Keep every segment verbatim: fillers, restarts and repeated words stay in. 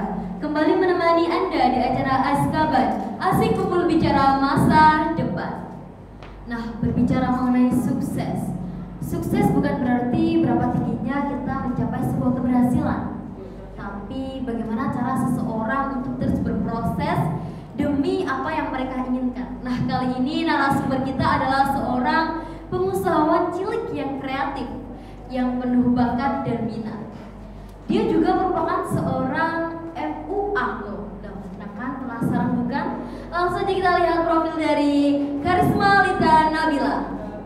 Anda. Kembali menemani Anda di acara Azkaban, asik kumpul bicara masa depan. Nah, berbicara mengenai sukses. Sukses bukan berarti berapa tingginya kita mencapai sebuah keberhasilan, tapi bagaimana cara seseorang untuk terus berproses demi apa yang mereka inginkan. Nah, kali ini narasumber kita adalah seorang pengusahawan cilik yang kreatif, yang penuh bakat dan minat. Dia juga merupakan seorang M U A loh. Nah, kan penasaran bukan? Langsung saja kita lihat profil dari Karisma Lita Nabila.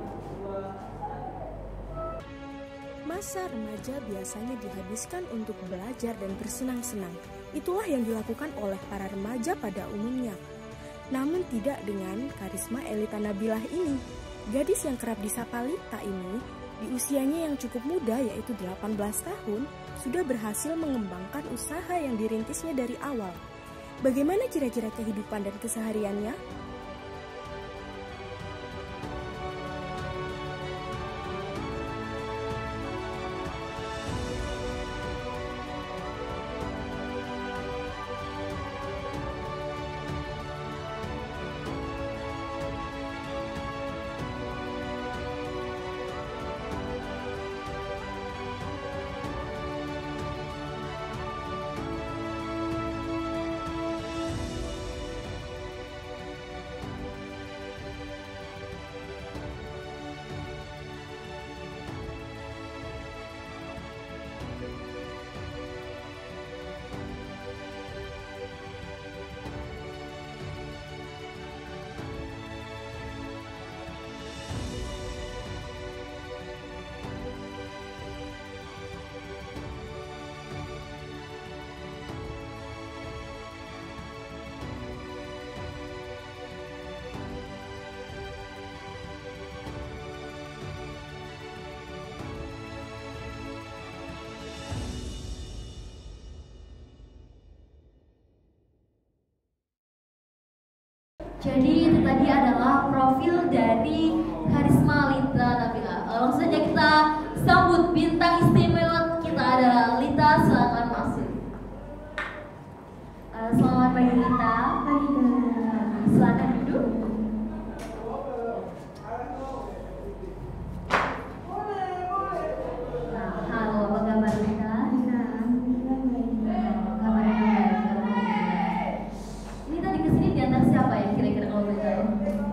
Masa remaja biasanya dihabiskan untuk belajar dan bersenang-senang. Itulah yang dilakukan oleh para remaja pada umumnya. Namun tidak dengan Karisma Elita Nabilah ini. Gadis yang kerap disapa Lita ini, di usianya yang cukup muda yaitu delapan belas tahun, sudah berhasil mengembangkan usaha yang dirintisnya dari awal. Bagaimana kira-kira kehidupan dan kesehariannya? Jadi itu tadi adalah profil dari Karisma Lita Nabila. Langsung saja kita sambut bintang istimewa kita adalah Lita. Silakan masuk. Uh, selamat pagi Lita. Pagi. Silakan duduk. Nah, halo, apa kabar Lita? Ini tadi kesini diantar siapa ya kira-kira kalau boleh tahu?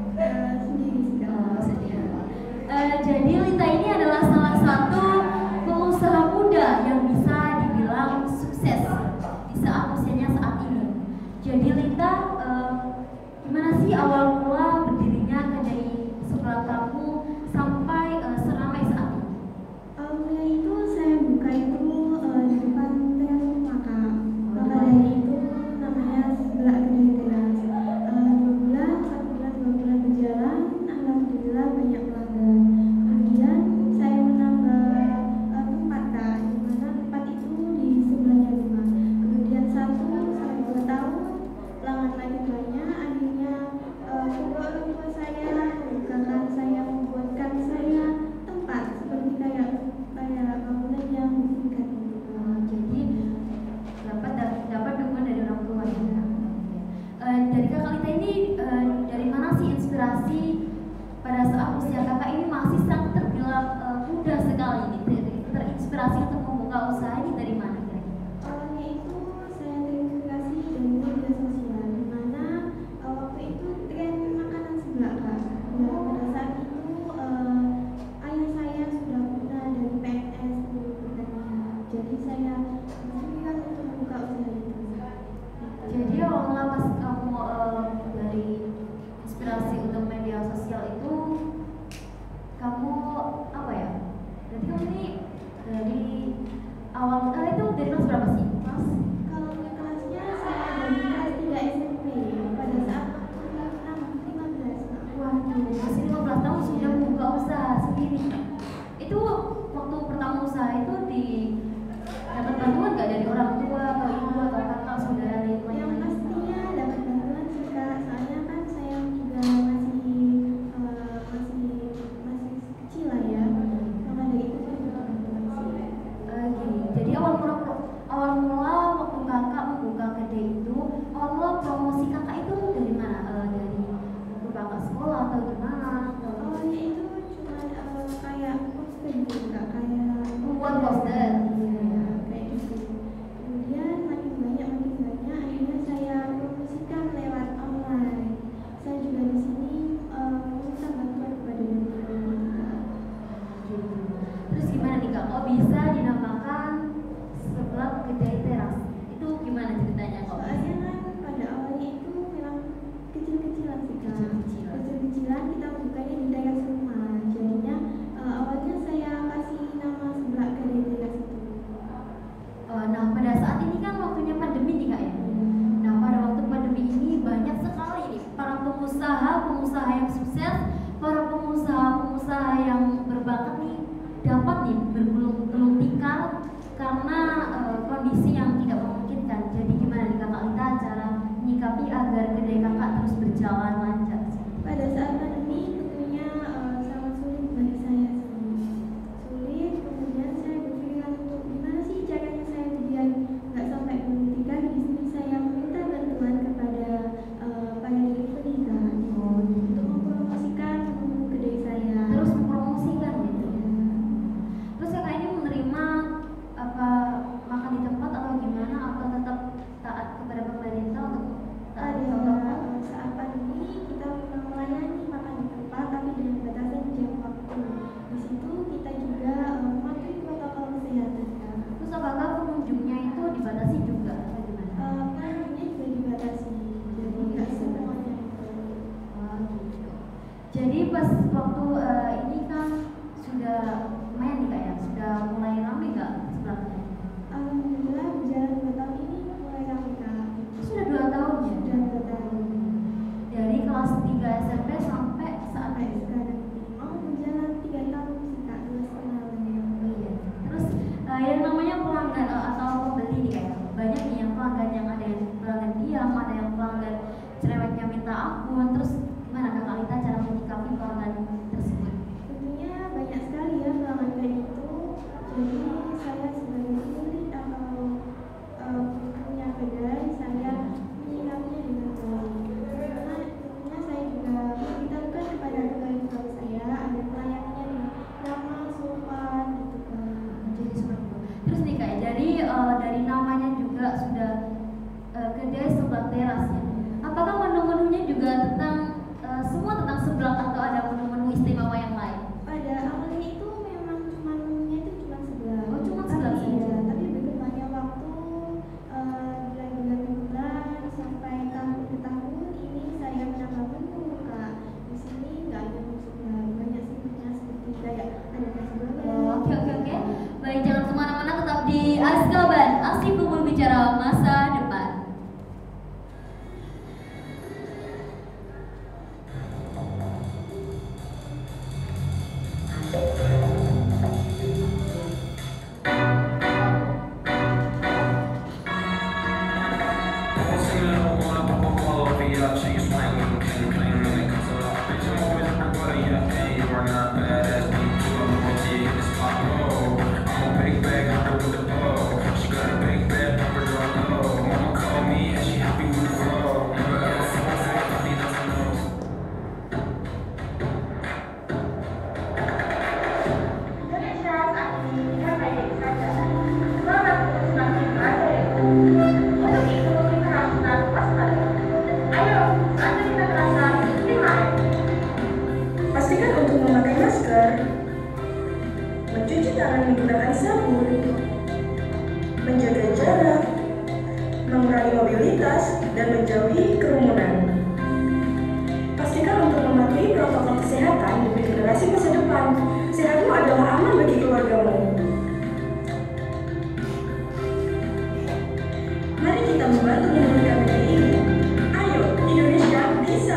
Oh, sendiri. Uh, jadi Lita ini adalah salah satu pengusaha muda yang bisa dibilang sukses di saat usianya saat ini. Jadi Lita, uh, gimana sih awal mula berdirinya kedai sebelah kamu sampai uh, seramai saat ini? Awalnya itu saya buka itu uh, di depan teras rumah kak. Maka dari itu namanya sebelah kedai teras. Uh, dua bulan, satu bulan, dua bulan berjalan, alhamdulillah banyak pelanggan. Kemudian saya menambah uh, tempat kak, di mana tempat itu di sebelahnya rumah. Kemudian satu sampai dua tahun pelanggan lagi banyak. Akhirnya uh, kedua orang tua saya membukakan saya membuatkan saya tempat seperti kayak kayak bangunan yang tingkat gitu. Uh, jadi dapat dapat dukungan dari orang tua ya. Uh, dari kakak Lita ini uh, dari mana sih inspirasi pada saat usia kakak ini masih sangat terbilang uh, muda sekali ini ter terinspirasi untuk membuka usaha ini dari mana kira-kira? Awalnya itu saya terinspirasi dari media sosial, di mana uh, waktu itu tren makanan sebelah kak. Dan pada saat itu uh, ayah saya sudah pernah dari P N S dulu pertanian, jadi saya terinspirasi untuk membuka usaha itu. Jadi awal mula pas kamu uh, dari inspirasi untuk media sosial itu kamu apa ya? Berarti kamu ini dari awal uh, itu dari kelas berapa sih, Mas? Kalau ke kelasnya saya dari kelas tiga S M P pada saat lima belas. Waduh, masih lima belas tahun sudah membuka usaha sendiri. Itu waktu pertama usaha itu di dapat bantuan nggak dari orang tua atau ibu atau kakak saudara lain Yang lain? pastinya dapat bantuan sih kak, soalnya kan saya juga masih uh, masih masih kecil lah ya. Maka dari itu saya juga bantuan sih. Uh, gini, jadi awal mula awal mula waktu kakak membuka kok bisa dinamakan seblak kedai teras? Itu gimana ceritanya kok? Soalnya kan pada awalnya itu memang kecil-kecilan sih kak. Kecil-kecilan. Kecil-kecilan kita bukanya di teras rumah. Jadinya uh, awalnya saya kasih nama seblak kedai teras itu. Uh, nah pada saat ini kan waktunya pandemi nih kak ya. Nah pada waktu pandemi ini banyak sekali nih para pengusaha-pengusaha yang sukses, para pengusaha-pengusaha yang berbakat nih dapat nih bergulung-gulung tikar karena uh, kondisi yang tidak memungkinkan. Jadi gimana nih kakak Lita cara menyikapi agar kedai kakak terus berjalan lancar? Pada saat pandemi tentunya uh, sangat sulit bagi saya sendiri. Sulit, kemudian saya berpikiran untuk gimana sih caranya saya biar nggak sampai gulung tikar. Di sini saya meminta bantuan kepada uh, para delivery kan, Oh, untuk mempromosikan menu kedai saya. terus mempromosikan gitu. Ya. Terus kakak ini menerima apa makan di tempat atau gimana, atau tetap taat kepada pemerintah untuk taat Ada protokol? uh, saat pandemi kita memang melayani makan di tempat tapi dengan batasan jam waktu. Di situ kita juga uh, mematuhi protokol kesehatan kan. Terus apakah pengunjungnya itu dibatasi juga atau gimana? Uh, pengunjungnya juga dibatasi, jadi nggak semuanya. Oh, gitu. Jadi pas waktu eh, ini kan sudah lumayan nih kak ya, sudah mulai ramai nggak sebelahnya? Alhamdulillah berjalan dua tahun ini mulai ramai kak. Sudah dua tahun ya? Sudah dua tahun. Dari kelas tiga S M P sampai saat Sampai ini. sekarang mau berjalan tiga tahun sih kak, dua setengah tahun. Oh iya. Terus eh, yang namanya pelanggan eh, atau pembeli nih kayak banyak nih yang pelanggan yang ada yang pelanggan diam, ada yang pelanggan cerewetnya minta ampun. Terus gimana kakak Lita cara menyikapi pelanggan tersebut? Tentunya banyak sekali ya pelanggan kayak itu. Jadi saya sebagai pemilik atau uh, punya kedai, saya menyikapinya dengan baik. Karena tentunya saya juga memberitahukan kepada pegawai saya agar pelayanannya dengan ramah, sopan gitu kan. Jadi seperti itu. Terus nih kak, jadi eh, dari namanya juga sudah eh, kedai seblak teras ya. Apakah menu-menunya juga tentang eh, semua tentang seblak atau ada menu-menu istimewa yang lain? Pada awalnya itu memang menunya itu cuma sebelah. Oh, cuma sebelah Tapi saja. iya, tapi berkembangnya waktu eh, bulan berganti bulan sampai tahun ke tahun ini saya menambah menu kak. Di sini nggak hanya menu sebelah, banyak sih menunya seperti kayak ada nasi goreng. Oh, Oke oke oke. Baik, jangan kemana-mana, tetap di Azkaban, asik kumpul bicara masa depan. Pastikan untuk memakai masker, mencuci tangan menggunakan sabun, menjaga jarak, mengurangi mobilitas, dan menjauhi kerumunan. Pastikan untuk mematuhi protokol kesehatan demi generasi masa depan. Sehatmu adalah aman bagi keluargamu. Mari kita membantu memulihkan negeri ini. Ayo, Indonesia bisa!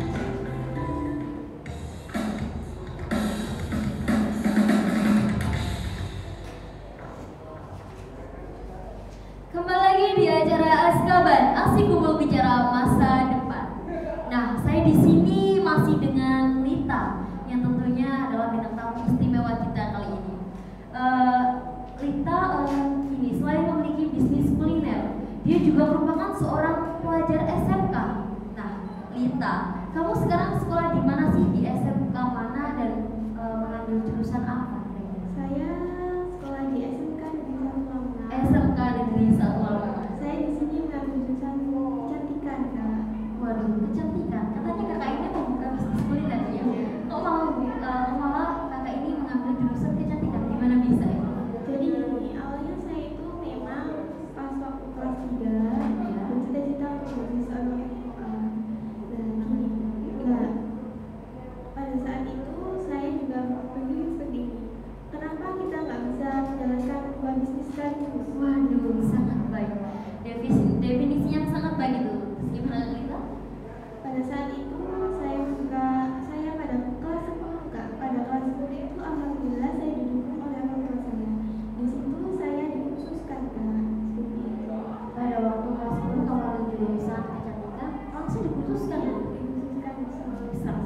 Kembali lagi di acara Azkaban, asik kumpul bicara masa depan. Nah, saya di sini masih dengan Lita, yang tentunya adalah bintang tamu istimewa kita kali ini. Eh, Lita eh, ini selain memiliki bisnis kuliner, dia juga merupakan seorang pelajar S M K. Nah, Lita, kamu sekarang sekolah di mana sih? Di S M K mana dan eh, mengambil jurusan apa? Saya sekolah di S M K Negeri satu Lamongan. S M K Negeri satu Lamongan. Saya di sini mengambil jurusan kecantikan kak. Waduh, kecantikan. Katanya kakak ini mau buka bisnis kuliner ya. Kok malah uh, malah kakak ini mengambil jurusan kecantikan? Gimana bisa ya? sekaligus. Waduh, sangat baik. Definisi, definisi yang sangat baik itu. Terus gimana kita? Pada saat itu saya buka saya pada kelas sepuluh kak. Pada kelas sepuluh itu alhamdulillah saya didukung oleh orang tua saya. Di situ saya dikhususkan kak. Seperti itu. Pada waktu kelas sepuluh kamu ada jurusan kecantikan, langsung dikhususkan. Dikhususkan sama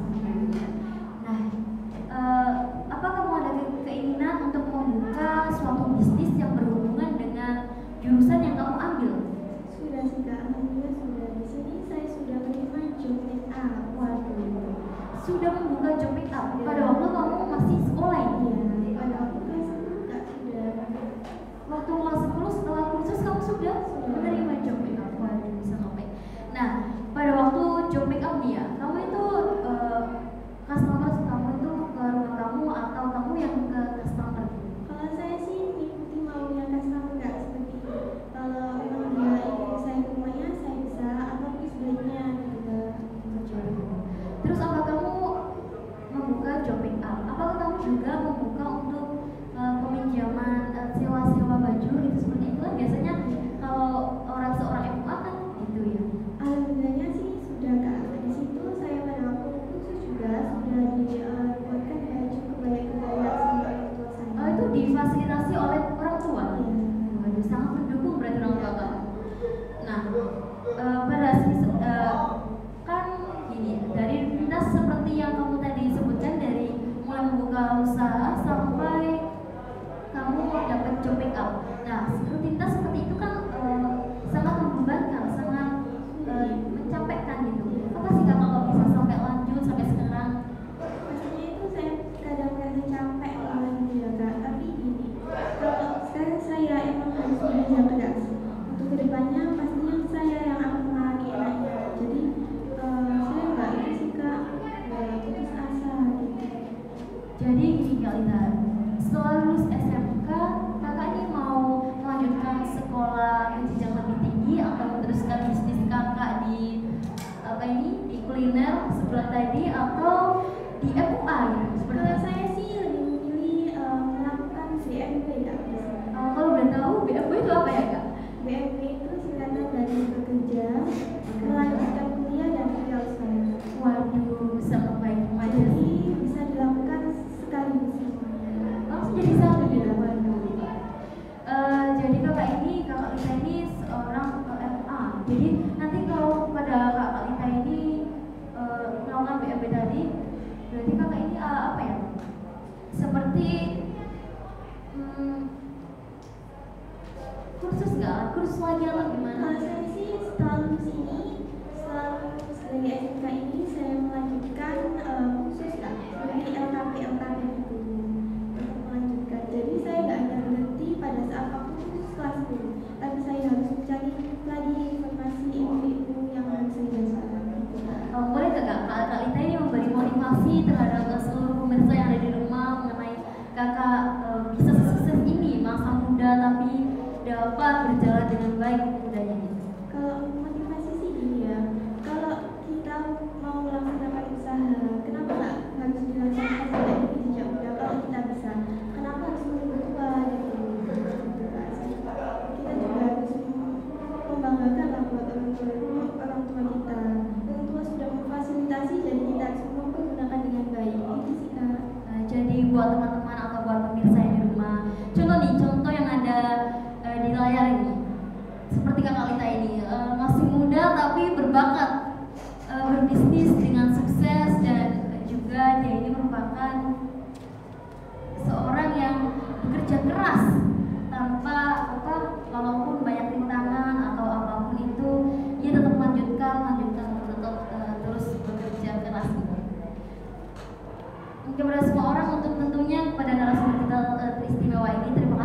Nah, eh, apa kamu ada ke- keinginan untuk membuka suatu bisnis yang berhubungan dengan jurusan yang kamu ambil? sudah sih kak. Alhamdulillah sudah. Di sini saya sudah menerima job make up. Waduh, sudah membuka job make up pada waktu kamu masih sekolah ini. Iya. Pada waktu kelas sepuluh kak sudah. Waktu kelas sepuluh setelah kursus kamu sudah Sudah. menerima job make up. Waduh, sangat baik. Nah, pada waktu job make up nih ya, kamu itu eh, customer kamu itu ke rumah kamu atau kamu yang ke customer? Kalau saya sih mengikuti maunya customer nggak seperti itu. Kalau memang dia ingin saya ke rumahnya, saya bisa atau sebaliknya gitu Kak. Terus apa kamu membuka job make up? Apakah kamu juga membuka untuk eh, peminjaman eh, sewa-sewa baju gitu seperti itu kan biasanya kalau orang seorang M U A kan gitu ya. Alhamdulillahnya sih sudah Kak. Di situ saya pada waktu khusus juga sudah dibuatkan baju kebaya-kebaya sama orang tua saya. Oh, itu difasilitasi oleh orang tua. Iya. Waduh, sangat mendukung berarti orang tua kamu. Nah, eh, pada sis- eh, kan gini dari lintas seperti yang kamu tadi sebutkan dari mulai membuka usaha sampai kamu dapat job make up. Nah, rutinitas seperti itu kan eh, sangat membebankan, sangat eh, mencapekkan gitu. Apa sih kak kalau bisa sampai lanjut sampai sekarang? Pastinya itu saya kadang merasa capek malah gitu ya Kak. Tapi gini, kalau sekarang saya emang harus belajar keras. Untuk kedepannya pastinya saya yang akan mengalami enaknya. Jadi eh, saya nggak itu sih Kak, nggak putus asa gitu. Jadi gini Kak Lita, setelah lulus S M K, kakak ini mau melanjutkan sekolah ke jenjang lebih tinggi atau meneruskan bisnis kakak di apa ini di kuliner sebelah tadi atau di M U A gitu seperti Kalau itu? saya sih lebih memilih eh, melakukan B M W Kak. Uh, kalau boleh tahu B M W itu apa ya kak? B M W itu singkatan dari bekerja, melanjutkan kuliah dan wirausaha. Waduh, sangat baik Jadi Majas. bisa dilakukan sekaligus semuanya. Langsung jadi satu ya, waduh. Eh, jadi kakak ini, kakak Lita ini seorang M A. Jadi nanti kalau pada kakak Lita ini eh, melakukan B M W tadi, berarti kakak ini eh, apa ya? Seperti hmm, kursus nggak? Kursus lagi atau gimana? Kalau saya sih setelah lulus ini, setelah lulus dari S M K ini saya melanjutkan eh, khusus Kak, seperti L K P L K P itu untuk melanjutkan. Jadi saya nggak hanya berhenti pada saat waktu khusus kelas sepuluh, tapi saya harus mencari lagi informasi ilmu-ilmu yang harus saya belajar. Gitu, Kak. Oh, boleh nggak kak? Kak Kak Lita ini memberi motivasi terhadap eh, seluruh pemirsa yang ada di rumah mengenai kakak eh, bisa sukses ini masa muda tapi dapat berjalan dengan baik mudanya gitu. Kalau motivasi sih gini ya, kalau kita mau melaksanakan usaha, kenapa nggak harus dilaksanakan sejak dini sejak muda kalau kita bisa? Kenapa harus menunggu tua gitu? Gitu, Kak. Kita juga harus membanggakan lah buat orang tua orang tua kita. Orang tua sudah memfasilitasi, jadi kita harus mempergunakan dengan baik. Itu sih Kak. Nah, jadi buat teman-teman atau buat pemirsa yang di rumah, contoh nih, contoh yang ada eh, di layar ini, seperti kakak Lita ini eh, masih muda tapi berbakat eh, berbisnis dengan sukses dan juga dia ini merupakan seorang yang bekerja keras tanpa apa, walaupun banyak rintangan atau apapun itu, dia tetap melanjutkan, melanjutkan tetap eh, terus bekerja keras. Kepada semua orang untuk tentunya kepada narasumber kita eh, teristimewa ini terima